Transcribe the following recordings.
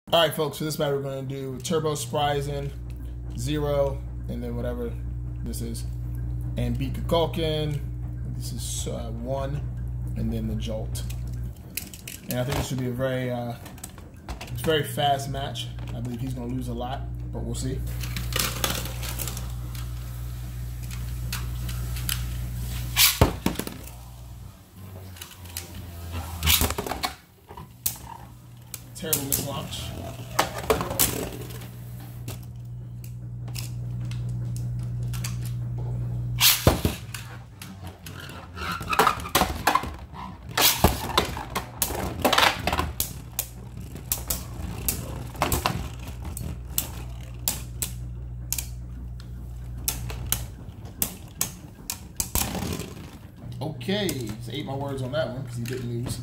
All right, folks, for this battle, we're going to do Turbo Spryzen, 0, and then whatever this is. And beat Kukulkan. This is 1, and then the Jolt. And I think this should be a very fast match. I believe he's going to lose a lot, but we'll see. Terrible mislaunch. Okay, so ate my words on that one because he didn't lose.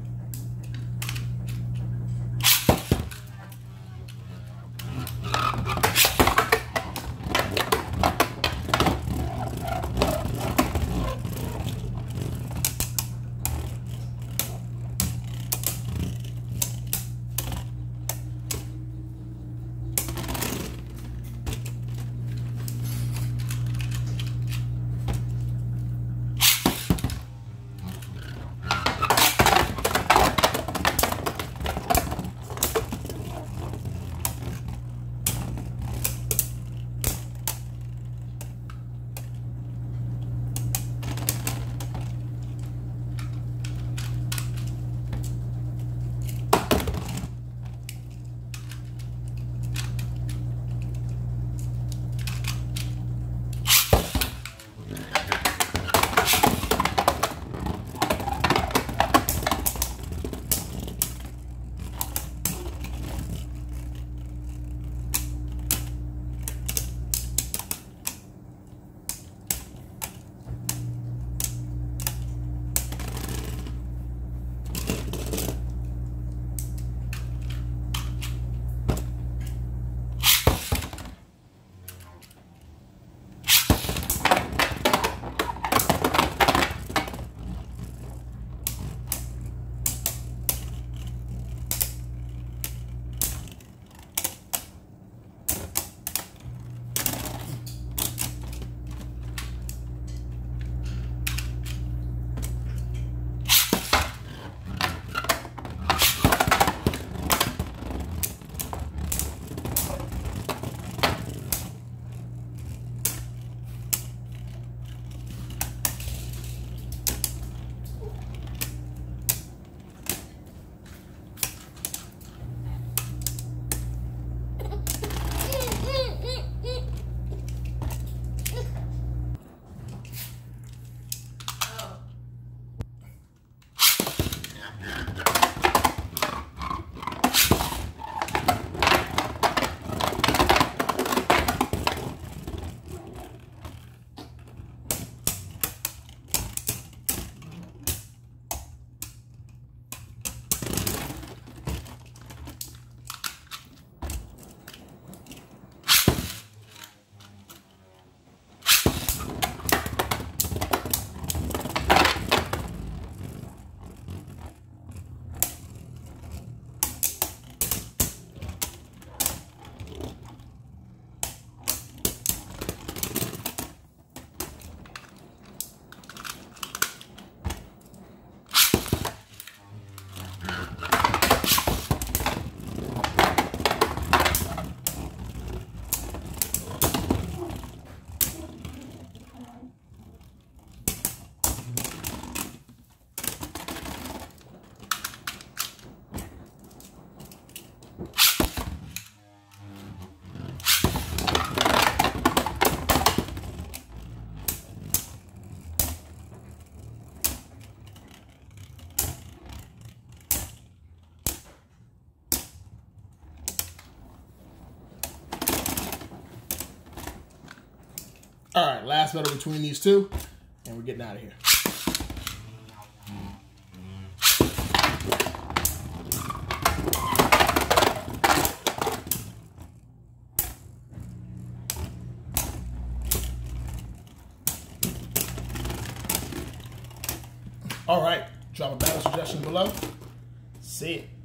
All right, last battle between these two, and we're getting out of here. All right, drop a battle suggestion below. See it.